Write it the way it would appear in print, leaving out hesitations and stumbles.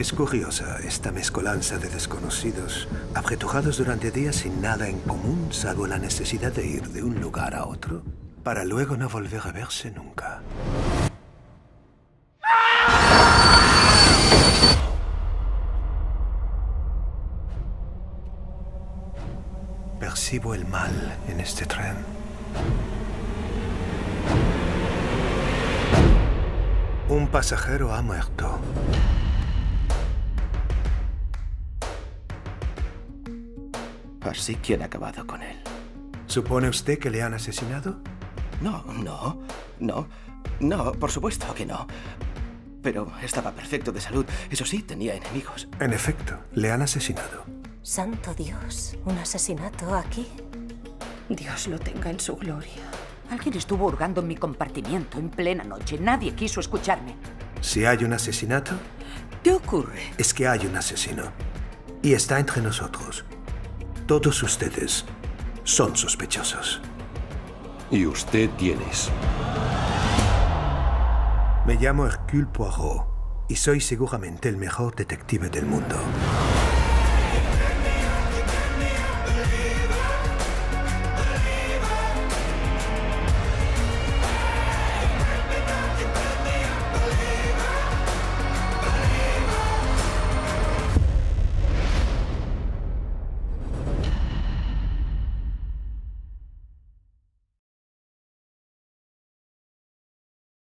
Es curiosa esta mezcolanza de desconocidos, apretujados durante días sin nada en común, salvo la necesidad de ir de un lugar a otro, para luego no volver a verse nunca. Percibo el mal en este tren. Un pasajero ha muerto. Así que han acabado con él. ¿Supone usted que le han asesinado? No, por supuesto que no. Pero estaba perfecto de salud. Eso sí, tenía enemigos. En efecto, le han asesinado. Santo Dios, ¿un asesinato aquí? Dios lo tenga en su gloria. Alguien estuvo hurgando en mi compartimiento en plena noche. Nadie quiso escucharme. Si hay un asesinato, ¿Qué ocurre? es que hay un asesino. Y está entre nosotros. Todos ustedes son sospechosos. ¿Y usted quién es? Me llamo Hercule Poirot y soy seguramente el mejor detective del mundo.